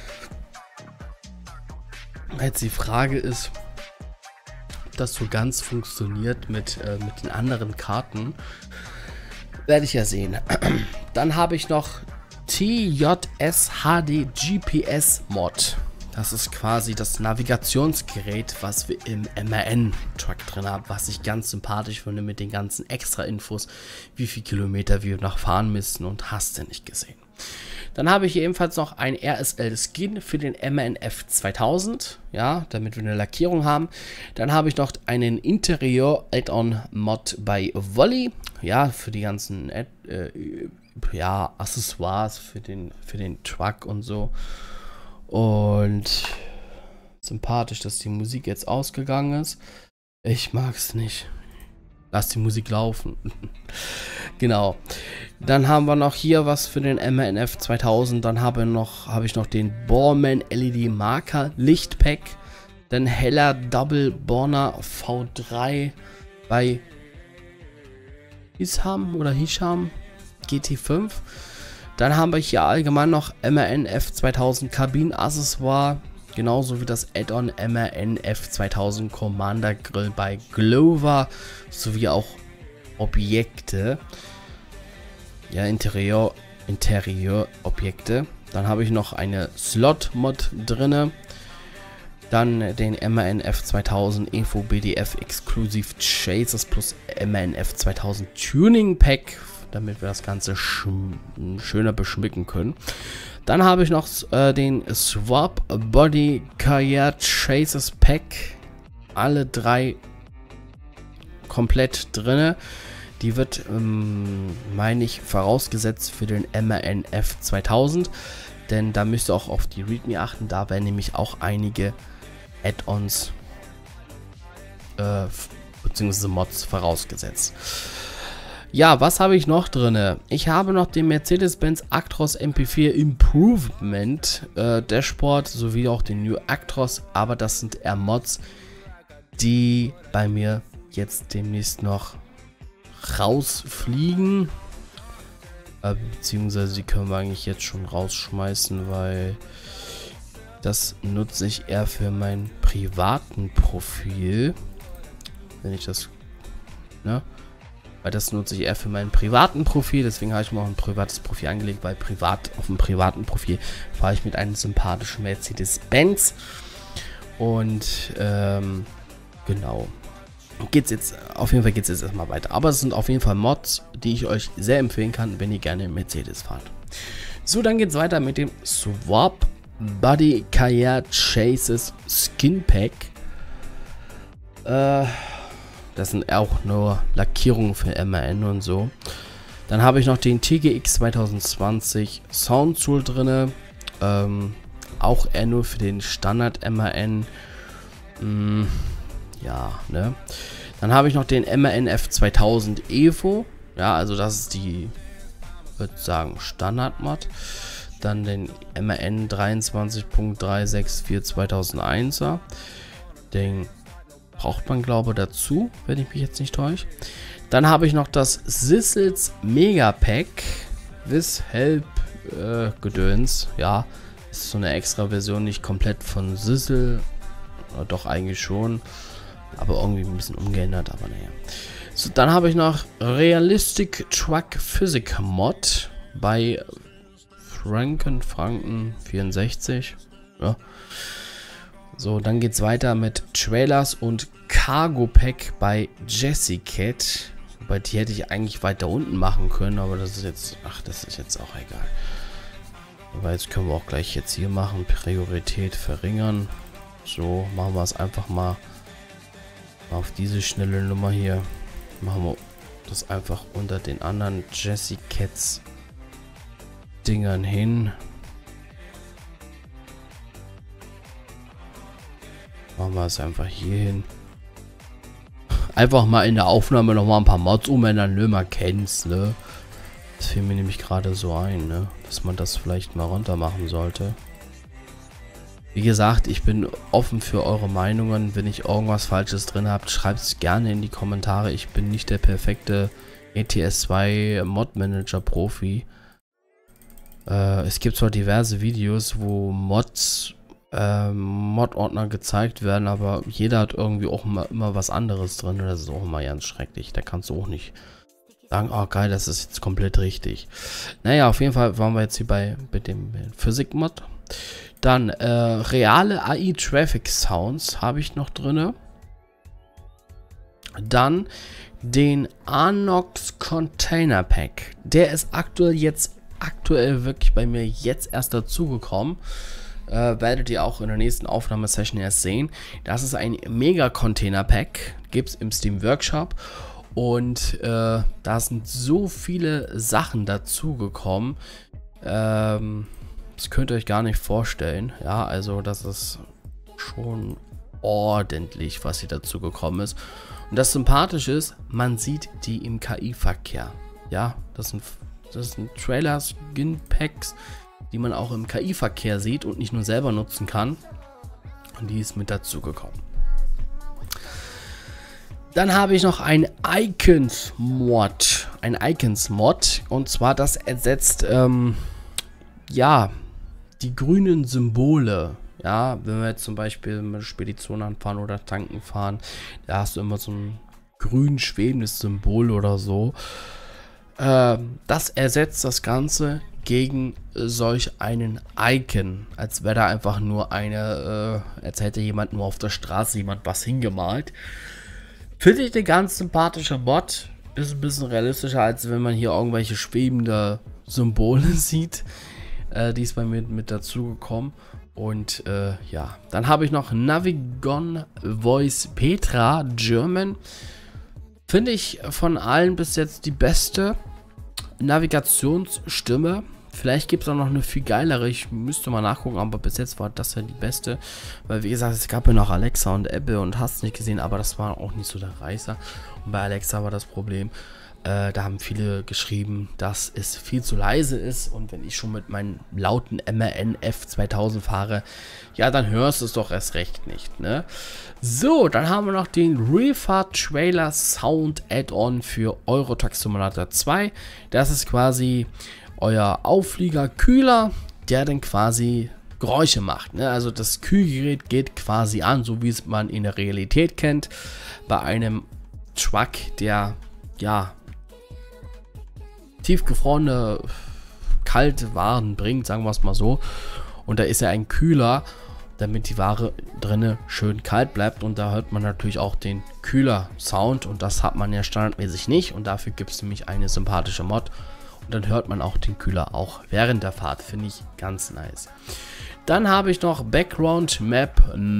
Jetzt die Frage ist, ob das so ganz funktioniert mit, äh, mit den anderen Karten. Werde ich ja sehen. Dann habe ich noch T J S H D G P S Mod. Das ist quasi das Navigationsgerät, was wir im M A N-Truck drin haben, was ich ganz sympathisch finde mit den ganzen Extra-Infos, wie viele Kilometer wir noch fahren müssen und hast du nicht gesehen. Dann habe ich hier ebenfalls noch ein R S L-Skin für den M A N F zweitausend, ja, damit wir eine Lackierung haben. Dann habe ich noch einen Interieur-Add-on-Mod bei Volley, ja, für die ganzen äh, ja, Accessoires für den, für den Truck und so. Und sympathisch, dass die Musik jetzt ausgegangen ist. Ich mag es nicht. Lass die Musik laufen. Genau. Dann haben wir noch hier was für den M A N F zweitausend. Dann habe noch, habe ich noch den Borman L E D Marker Lichtpack. Dann Heller Double Borner V drei bei Hisham oder Hisham G T fünf. Dann haben wir hier allgemein noch M A N F zweitausend Kabinenaccessoire, genauso wie das Add-on M A N F zweitausend Commander Grill bei Glover, sowie auch Objekte, ja, Interieur, Interieur-Objekte. Dann habe ich noch eine Slot-Mod drinne, dann den M A N F zweitausend Evo B D F Exclusive Chasers plus M A N F zweitausend Tuning Pack, damit wir das Ganze sch schöner beschmücken können. Dann habe ich noch äh, den Swap Body Kayak Chasers Pack. Alle drei komplett drinne. Die wird, ähm, meine ich, vorausgesetzt für den M A N F zweitausend. Denn da müsst ihr auch auf die README achten. Da werden nämlich auch einige Add-ons äh, bzw. Mods vorausgesetzt. Ja, was habe ich noch drin? Ich habe noch den Mercedes-Benz Actros M P vier Improvement äh, Dashboard sowie auch den New Actros, aber das sind eher Mods, die bei mir jetzt demnächst noch rausfliegen. Äh, beziehungsweise die können wir eigentlich jetzt schon rausschmeißen, weil das nutze ich eher für mein privaten Profil. Wenn ich das, ne? Weil das nutze ich eher für mein privaten Profil, deswegen habe ich mir auch ein privates Profil angelegt, weil privat auf dem privaten Profil fahre ich mit einem sympathischen Mercedes-Benz. Und ähm, genau. Geht's jetzt, auf jeden Fall geht es jetzt erstmal weiter. Aber es sind auf jeden Fall Mods, die ich euch sehr empfehlen kann, wenn ihr gerne Mercedes fahrt. So, dann geht es weiter mit dem Swap Body Kayak Chases Skin Pack. Äh. Das sind auch nur Lackierungen für M A N und so. Dann habe ich noch den T G X zwanzig zwanzig Sound Tool drin. Ähm, auch eher nur für den Standard M A N. Mm, ja, ne? Dann habe ich noch den M A N F zweitausend Evo. Ja, also das ist die, würde sagen, Standard-Mod. Dann den M A N dreiundzwanzig Punkt drei sechs vier zweitausendeins er. Den braucht man, glaube ich, dazu, wenn ich mich jetzt nicht täusche. Dann habe ich noch das Sissels Mega Pack. This Help äh, Gedöns. Ja, ist so eine extra Version, nicht komplett von Sissel. Oder doch eigentlich schon. Aber irgendwie ein bisschen umgeändert, aber naja. So, dann habe ich noch Realistic Truck Physik Mod bei Franken, Franken vierundsechzig. Ja. So, dann geht es weiter mit Trailers und Cargo Pack bei Jessicat. Wobei die hätte ich eigentlich weiter unten machen können, aber das ist jetzt, ach, das ist jetzt auch egal. Aber jetzt können wir auch gleich jetzt hier machen, Priorität verringern. So, machen wir es einfach mal auf diese schnelle Nummer hier. Machen wir das einfach unter den anderen Jessicats Dingern hin. Machen wir es einfach hier hin. einfach mal in der Aufnahme nochmal ein paar Mods umändern, ne, man kennt's, ne. Das fiel mir nämlich gerade so ein, ne, dass man das vielleicht mal runter machen sollte. Wie gesagt, ich bin offen für eure Meinungen. Wenn ich irgendwas Falsches drin habt, schreibt es gerne in die Kommentare. Ich bin nicht der perfekte E T S zwei Mod Manager Profi. Äh, es gibt zwar diverse Videos, wo Mods, äh, Mod-Ordner gezeigt werden, aber jeder hat irgendwie auch immer, immer was anderes drin. Und das ist auch immer ganz schrecklich. Da kannst du auch nicht sagen, oh geil, das ist jetzt komplett richtig. Naja, auf jeden Fall waren wir jetzt hier bei, bei dem Physik-Mod. Dann äh, reale A I Traffic Sounds habe ich noch drin. Dann den Anox Container Pack. Der ist aktuell jetzt aktuell wirklich bei mir jetzt erst dazugekommen. Äh, werdet ihr auch in der nächsten Aufnahmesession erst sehen. Das ist ein Mega Container Pack. Gibt es im Steam Workshop. Und äh, da sind so viele Sachen dazugekommen. Ähm... Das könnt ihr euch gar nicht vorstellen. Ja, also das ist schon ordentlich, was hier dazu gekommen ist. Und das Sympathische ist, man sieht die im K I-Verkehr. Ja, das sind, das sind Trailer-Skin-Packs, die man auch im K I-Verkehr sieht und nicht nur selber nutzen kann. Und die ist mit dazu gekommen. Dann habe ich noch ein Icons-Mod. Ein Icons-Mod. Und zwar das ersetzt, ähm, ja, die grünen Symbole, ja, wenn wir jetzt zum Beispiel mit der Spedition anfahren oder tanken fahren, da hast du immer so ein grün schwebendes Symbol oder so. Äh, das ersetzt das Ganze gegen solch einen Icon, als wäre da einfach nur eine, äh, als hätte jemand nur auf der Straße jemand was hingemalt. Finde ich eine ganz sympathische Mod, ist ein bisschen realistischer, als wenn man hier irgendwelche schwebende Symbole sieht. Die ist bei mir mit dazu gekommen. Und äh, ja, dann habe ich noch Navigon Voice Petra German. Finde ich von allen bis jetzt die beste Navigationsstimme. Vielleicht gibt es auch noch eine viel geilere. Ich müsste mal nachgucken, aber bis jetzt war das ja die beste. Weil wie gesagt, es gab ja noch Alexa und Apple und hast nicht gesehen, aber das war auch nicht so der Reißer. Und bei Alexa war das Problem. Äh, da haben viele geschrieben, dass es viel zu leise ist und wenn ich schon mit meinen lauten M R N F zweitausend fahre, ja, dann hörst du es doch erst recht nicht, ne? So, dann haben wir noch den Reefer Trailer Sound Add-on für Euro Truck Simulator zwei. Das ist quasi euer Auflieger-Kühler, der dann quasi Geräusche macht, ne? Also das Kühlgerät geht quasi an, so wie es man in der Realität kennt, bei einem Truck, der, ja, tiefgefrorene, kalte Waren bringt, sagen wir es mal so. Und da ist ja ein Kühler, damit die Ware drinne schön kalt bleibt. Und da hört man natürlich auch den Kühler-Sound. Und das hat man ja standardmäßig nicht. Und dafür gibt es nämlich eine sympathische Mod. Und dann hört man auch den Kühler auch während der Fahrt. Finde ich ganz nice. Dann habe ich noch Background Map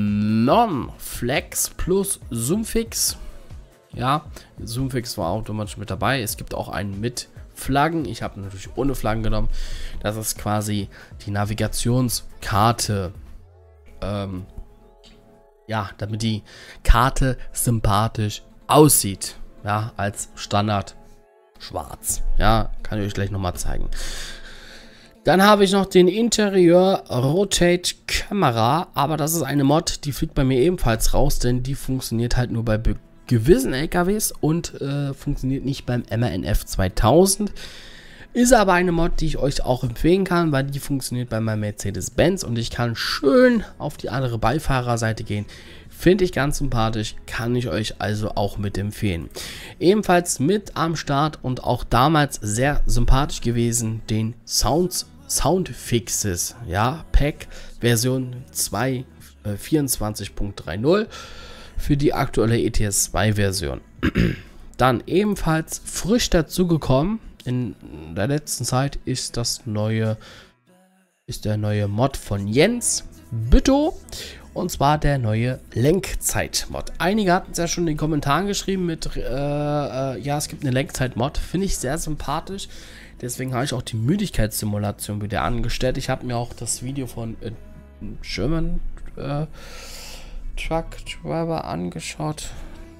Non-Flex plus Zoomfix. Ja, Zoomfix war automatisch mit dabei. Es gibt auch einen mit Flaggen. Ich habe natürlich ohne Flaggen genommen. Das ist quasi die Navigationskarte. Ähm, ja, damit die Karte sympathisch aussieht. Ja, als Standard schwarz. Ja, kann ich euch gleich nochmal zeigen. Dann habe ich noch den Interieur Rotate Camera. Aber das ist eine Mod, die fliegt bei mir ebenfalls raus, denn die funktioniert halt nur bei Be gewissen L K Ws und äh, funktioniert nicht beim M R N F zweitausend. Ist aber eine Mod, die ich euch auch empfehlen kann, weil die funktioniert bei meinem Mercedes-Benz und ich kann schön auf die andere Beifahrerseite gehen. Finde ich ganz sympathisch, kann ich euch also auch mit empfehlen. Ebenfalls mit am Start und auch damals sehr sympathisch gewesen, den Sounds, Soundfixes, ja, Pack Version zwei äh, vierundzwanzig Punkt dreißig. Für die aktuelle E T S zwei Version. Dann ebenfalls frisch dazugekommen in der letzten Zeit ist das neue, ist der neue Mod von Jens Bütto und zwar der neue Lenkzeit-Mod. Einige hatten es ja schon in den Kommentaren geschrieben mit, äh, äh, ja, es gibt eine Lenkzeit-Mod, finde ich sehr sympathisch. Deswegen habe ich auch die Müdigkeitssimulation wieder angestellt. Ich habe mir auch das Video von äh, German äh, Truck Driver angeschaut.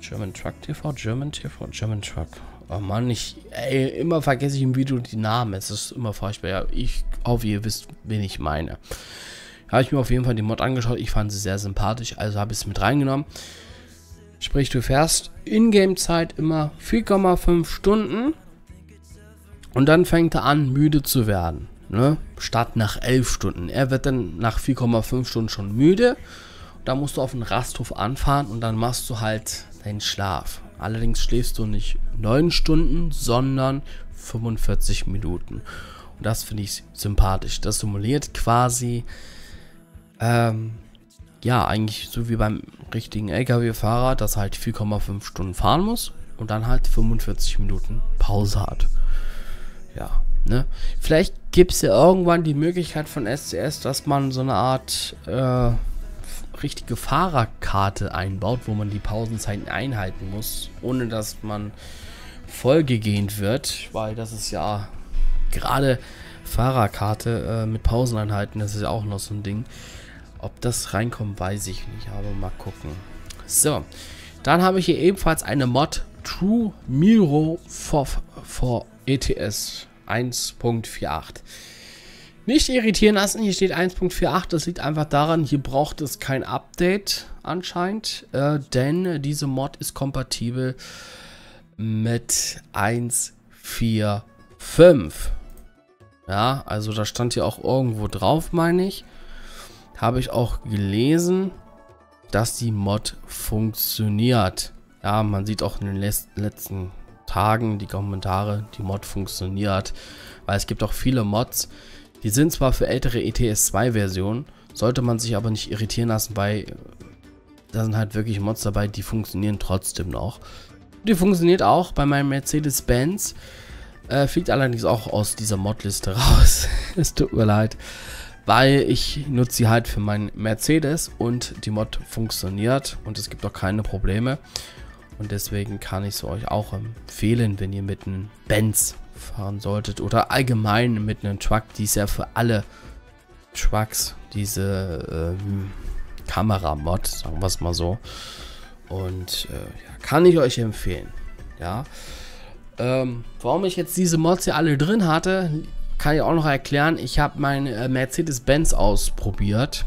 German Truck T V, German T V, German Truck. Oh Mann, ich, ey, immer vergesse ich im Video die Namen. Es ist immer furchtbar. Ja, ich hoffe, ihr wisst, wen ich meine. Habe ich mir auf jeden Fall die Mod angeschaut. Ich fand sie sehr sympathisch, also habe ich es mit reingenommen. Sprich, du fährst Ingame-Zeit immer vier Komma fünf Stunden und dann fängt er an, müde zu werden. Ne? Statt nach elf Stunden. Er wird dann nach vier Komma fünf Stunden schon müde. Da musst du auf den Rasthof anfahren und dann machst du halt deinen Schlaf. Allerdings schläfst du nicht neun Stunden, sondern fünfundvierzig Minuten. Und das finde ich sympathisch. Das simuliert quasi, ähm, ja, eigentlich so wie beim richtigen L K W-Fahrer, dass er halt vier Komma fünf Stunden fahren muss und dann halt fünfundvierzig Minuten Pause hat. Ja, ne? Vielleicht gibt es ja irgendwann die Möglichkeit von S C S, dass man so eine Art, äh, richtige Fahrerkarte einbaut, wo man die Pausenzeiten einhalten muss, ohne dass man vollgegähnt wird, weil das ist ja gerade Fahrerkarte äh, mit Pausen einhalten, das ist ja auch noch so ein Ding. Ob das reinkommt, weiß ich nicht, aber mal gucken. So, dann habe ich hier ebenfalls eine Mod True Miro for, for E T S eins Punkt achtundvierzig. Nicht irritieren lassen, hier steht eins Punkt achtundvierzig, das liegt einfach daran, hier braucht es kein Update anscheinend, äh, denn diese Mod ist kompatibel mit eins Punkt vier Punkt fünf. Ja, also da stand hier auch irgendwo drauf, meine ich. Habe ich auch gelesen, dass die Mod funktioniert. Ja, man sieht auch in den letzten Tagen die Kommentare, die Mod funktioniert, weil es gibt auch viele Mods, die sind zwar für ältere E T S zwei Versionen, sollte man sich aber nicht irritieren lassen, weil da sind halt wirklich Mods dabei, die funktionieren trotzdem noch. Die funktioniert auch bei meinem Mercedes-Benz, äh, fliegt allerdings auch aus dieser Modliste raus. Es tut mir leid, weil ich nutze sie halt für meinen Mercedes und die Mod funktioniert und es gibt auch keine Probleme. Und deswegen kann ich es euch auch empfehlen, wenn ihr mit einem Benz fahren solltet oder allgemein mit einem Truck. Die ist ja für alle Trucks diese ähm, Kamera-Mod, sagen wir es mal so. Und äh, ja, kann ich euch empfehlen. Ja. Ähm, warum ich jetzt diese Mods hier alle drin hatte, kann ich auch noch erklären. Ich habe mein äh, Mercedes-Benz ausprobiert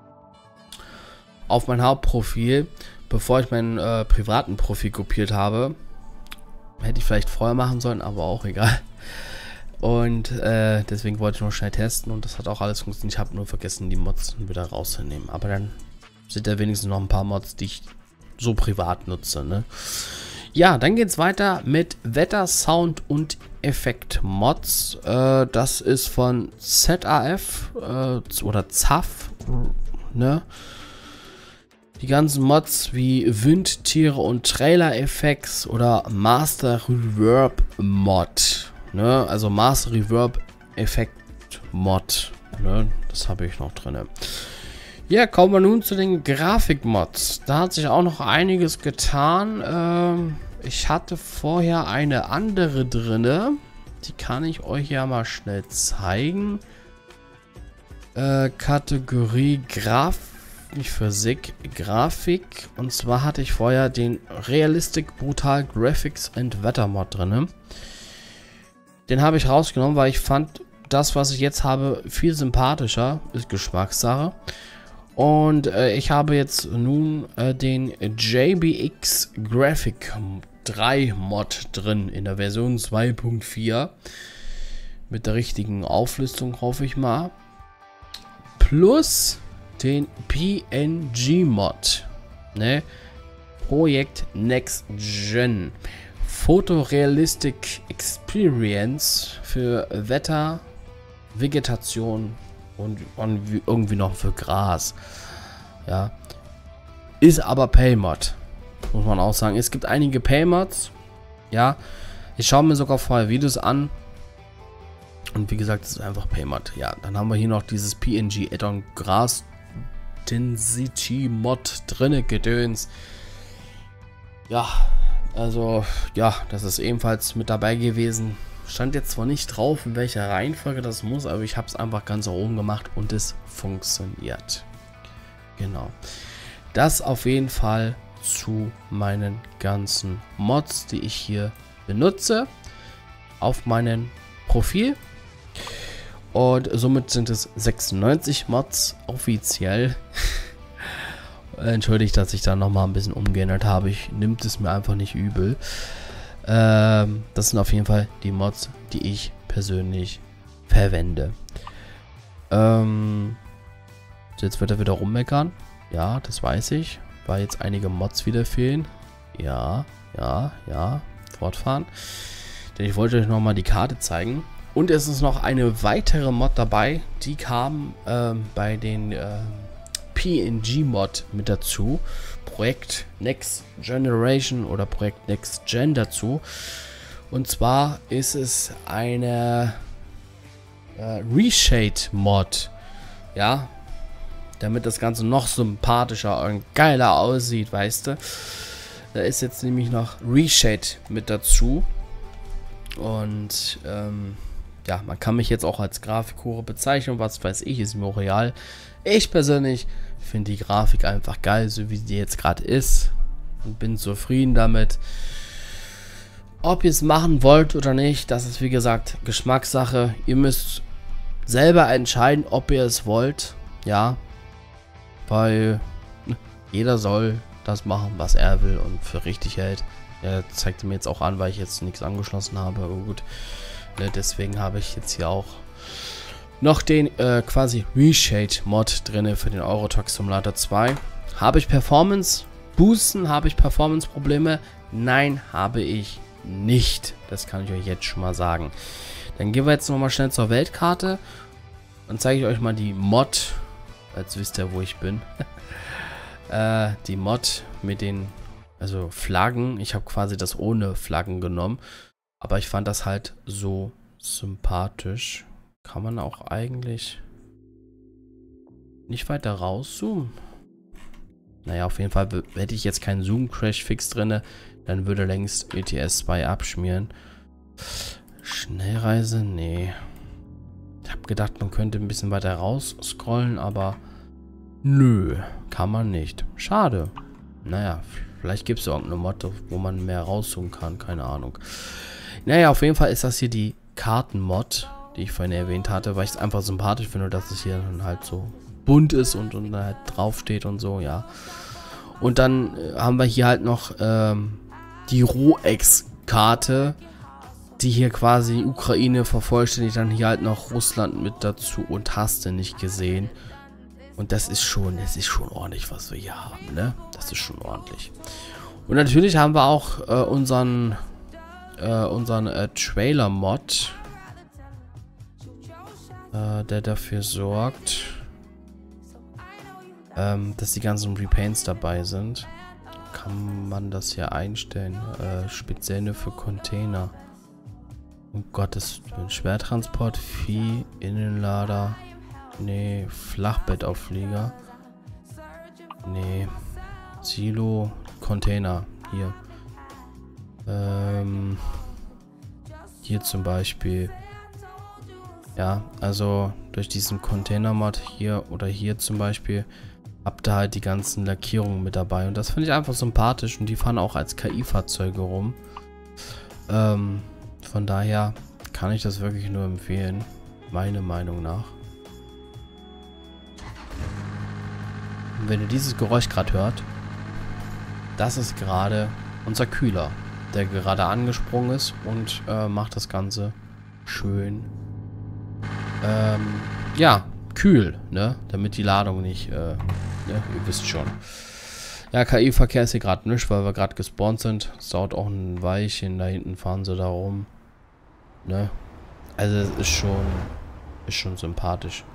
auf mein Hauptprofil, bevor ich meinen äh, privaten Profil kopiert habe. Hätte ich vielleicht vorher machen sollen, aber auch egal. Und äh, deswegen wollte ich noch schnell testen und das hat auch alles funktioniert. Ich habe nur vergessen, die Mods wieder rauszunehmen. Aber dann sind da wenigstens noch ein paar Mods, die ich so privat nutze. Ne? Ja, dann geht es weiter mit Wetter, Sound und Effekt-Mods. Äh, das ist von Z A F äh, oder Z A F. Ne? Die ganzen Mods wie Windtiere und Trailer-Effects oder Master Reverb Mod. Ne? Also Master Reverb Effekt Mod. Ne? Das habe ich noch drin. Ja, kommen wir nun zu den Grafik-Mods. Da hat sich auch noch einiges getan. Ähm, ich hatte vorher eine andere drinne. Die kann ich euch ja mal schnell zeigen. Äh, Kategorie Grafik. Nicht Physik, Grafik. Und zwar hatte ich vorher den Realistic Brutal Graphics and Weather Mod drin. Den habe ich rausgenommen, weil ich fand, das, was ich jetzt habe, viel sympathischer. Ist Geschmackssache. Und äh, ich habe jetzt nun äh, den J B X Graphic drei Mod drin in der Version zwei Punkt vier. Mit der richtigen Auflistung, hoffe ich mal. Plus den P N G-Mod, ne? Projekt Next Gen. Photorealistic Experience für Wetter, Vegetation und, und irgendwie noch für Gras. Ja. Ist aber Paymod. Muss man auch sagen. Es gibt einige Paymods. Ja. Ich schaue mir sogar vorher Videos an. Und wie gesagt, es ist einfach Paymod. Ja, dann haben wir hier noch dieses P N G Add-on Gras Density Mod drinne Gedöns. Ja, also ja, das ist ebenfalls mit dabei gewesen. Stand jetzt zwar nicht drauf, in welcher Reihenfolge das muss, aber ich habe es einfach ganz oben gemacht und es funktioniert. Genau. Das auf jeden Fall zu meinen ganzen Mods, die ich hier benutze, auf meinem Profil. Und somit sind es sechsundneunzig Mods offiziell. Entschuldigt, dass ich da nochmal ein bisschen umgeändert habe. Ich nimmt es mir einfach nicht übel. Ähm, das sind auf jeden Fall die Mods, die ich persönlich verwende. Ähm, jetzt wird er wieder rummeckern. Ja, das weiß ich. Weil jetzt einige Mods wieder fehlen. Ja, ja, ja. Fortfahren. Denn ich wollte euch nochmal die Karte zeigen. Und es ist noch eine weitere Mod dabei. Die kam ähm, bei den äh, P N G-Mod mit dazu. Projekt Next Generation oder Projekt Next Gen dazu. Und zwar ist es eine äh, Reshade-Mod. Ja, damit das Ganze noch sympathischer und geiler aussieht, weißt du. Da ist jetzt nämlich noch Reshade mit dazu. Und ähm, ja, man kann mich jetzt auch als Grafikhure bezeichnen, was weiß ich, ist mir auch real. Ich persönlich finde die Grafik einfach geil, so wie die jetzt gerade ist. Und bin zufrieden damit. Ob ihr es machen wollt oder nicht, das ist wie gesagt Geschmackssache. Ihr müsst selber entscheiden, ob ihr es wollt. Ja, weil jeder soll das machen, was er will und für richtig hält. Er zeigte mir jetzt auch an, weil ich jetzt nichts angeschlossen habe. Aber gut, ne, deswegen habe ich jetzt hier auch noch den äh, quasi Reshade-Mod drin für den Euro Truck Simulator zwei. Habe ich Performance Boosten? Habe ich Performance-Probleme? Nein, habe ich nicht. Das kann ich euch jetzt schon mal sagen. Dann gehen wir jetzt nochmal schnell zur Weltkarte und zeige ich euch mal die Mod. Jetzt wisst ihr, wo ich bin. äh, die Mod mit den also Flaggen. Ich habe quasi das ohne Flaggen genommen. Aber ich fand das halt so sympathisch. Kann man auch eigentlich nicht weiter rauszoomen? Naja, auf jeden Fall hätte ich jetzt keinen Zoom-Crash-Fix drin, dann würde längst E T S zwei abschmieren. Schnellreise? Nee. Ich habe gedacht, man könnte ein bisschen weiter raus scrollen, aber nö, kann man nicht. Schade. Naja, vielleicht gibt es irgendeine Mod, wo man mehr rauszoomen kann, keine Ahnung. Naja, auf jeden Fall ist das hier die Karten-Mod, die ich vorhin erwähnt hatte, weil ich es einfach sympathisch finde, dass es hier dann halt so bunt ist und, und halt draufsteht und so, ja. Und dann äh, haben wir hier halt noch ähm, die Roex-Karte, die hier quasi die Ukraine vervollständigt, dann hier halt noch Russland mit dazu und hast du nicht gesehen. Und das ist schon, das ist schon ordentlich, was wir hier haben, ne? Das ist schon ordentlich. Und natürlich haben wir auch äh, unseren, äh, unseren äh, Trailer-Mod, äh, der dafür sorgt, ähm, dass die ganzen Repaints dabei sind. Kann man das hier einstellen? Äh, speziell nur für Container. Um Gottes Willen. Schwertransport, Vieh, Innenlader. Nee, Flachbettauflieger. Nee. Silo, Container. Hier. Ähm. Hier zum Beispiel. Ja, also durch diesen Container-Mod hier oder hier zum Beispiel habt ihr halt die ganzen Lackierungen mit dabei. Und das finde ich einfach sympathisch. Und die fahren auch als K I-Fahrzeuge rum. Ähm, von daher kann ich das wirklich nur empfehlen. Meiner Meinung nach. Und wenn ihr dieses Geräusch gerade hört, das ist gerade unser Kühler, der gerade angesprungen ist und äh, macht das Ganze schön, ähm, ja, kühl, ne, damit die Ladung nicht, äh, ne, ihr wisst schon. Ja, K I-Verkehr ist hier gerade nicht, weil wir gerade gespawnt sind. Es dauert auch ein Weilchen, da hinten fahren sie da rum, ne, also es ist schon, ist schon sympathisch,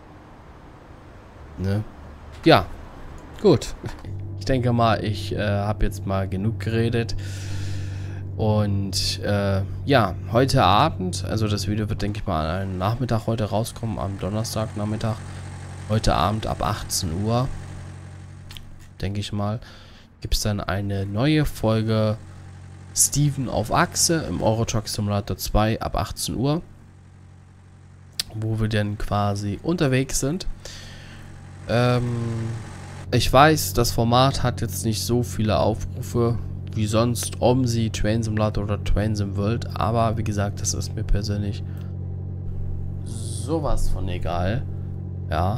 ne, ja, gut. Ich denke mal, ich äh, habe jetzt mal genug geredet. Und äh, ja, heute Abend, also das Video wird, denke ich mal, an einem Nachmittag heute rauskommen, am Donnerstagnachmittag. Heute Abend ab achtzehn Uhr, denke ich mal, gibt es dann eine neue Folge Steven auf Achse im Euro Truck Simulator zwei ab achtzehn Uhr. Wo wir dann quasi unterwegs sind. Ähm... Ich weiß, das Format hat jetzt nicht so viele Aufrufe wie sonst OMSI, Train Simulator oder Train Sim World, aber wie gesagt, das ist mir persönlich sowas von egal. Ja.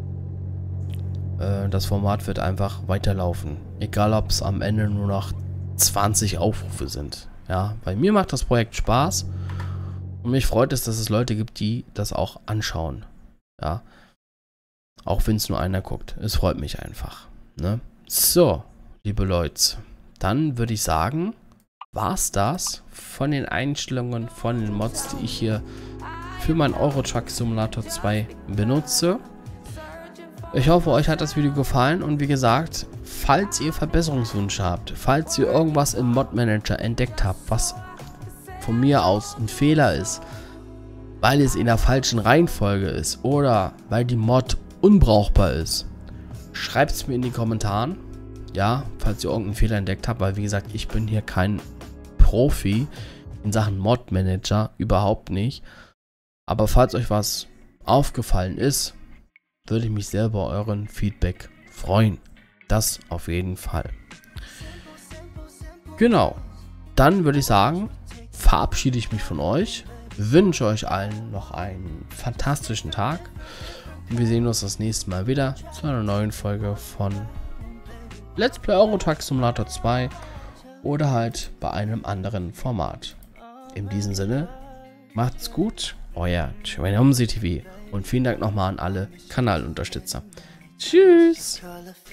Äh, das Format wird einfach weiterlaufen. Egal, ob es am Ende nur noch zwanzig Aufrufe sind. Ja, bei mir macht das Projekt Spaß und mich freut es, dass es Leute gibt, die das auch anschauen. Ja. Auch wenn es nur einer guckt. Es freut mich einfach. Ne? So, liebe Leute. Dann würde ich sagen, war's das von den Einstellungen, von den Mods, die ich hier für meinen Euro Truck Simulator zwei benutze. Ich hoffe, euch hat das Video gefallen und wie gesagt, falls ihr Verbesserungswünsche habt, falls ihr irgendwas im Mod Manager entdeckt habt, was von mir aus ein Fehler ist, weil es in der falschen Reihenfolge ist oder weil die Mod unbrauchbar ist, schreibt es mir in die Kommentaren. Ja, falls ihr irgendeinen Fehler entdeckt habt, weil wie gesagt, ich bin hier kein Profi in Sachen Mod Manager, überhaupt nicht. Aber falls euch was aufgefallen ist, würde ich mich sehr über euren Feedback freuen. Das auf jeden Fall. Genau. Dann würde ich sagen, verabschiede ich mich von euch, wünsche euch allen noch einen fantastischen Tag und wir sehen uns das nächste Mal wieder zu einer neuen Folge von Let's Play Euro Truck Simulator zwei oder halt bei einem anderen Format. In diesem Sinne, macht's gut, euer TrainOMSI T V und vielen Dank nochmal an alle Kanalunterstützer. Tschüss!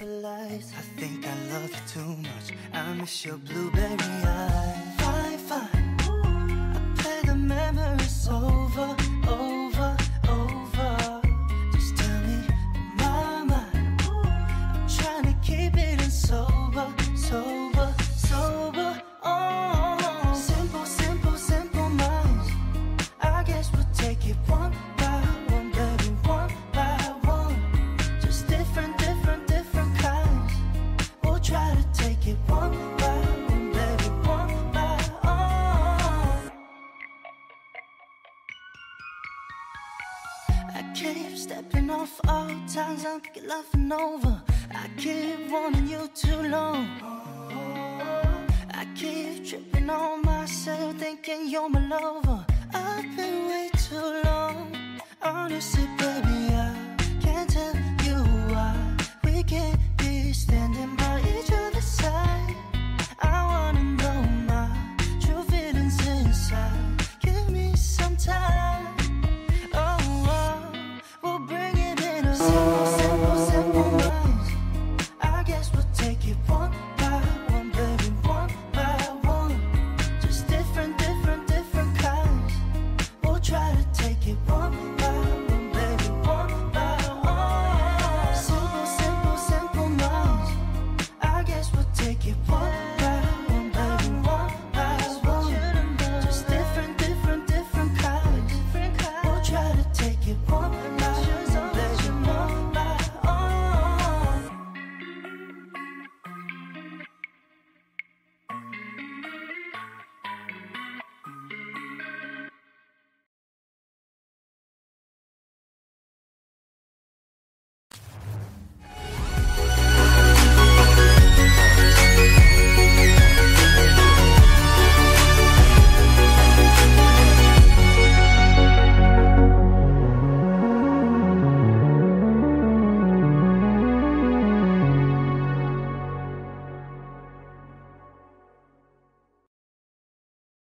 Keep stepping off all times I'm laughing over. I keep wanting you too long. I keep tripping on myself, thinking you're my lover. I've been way too long. Honestly, baby.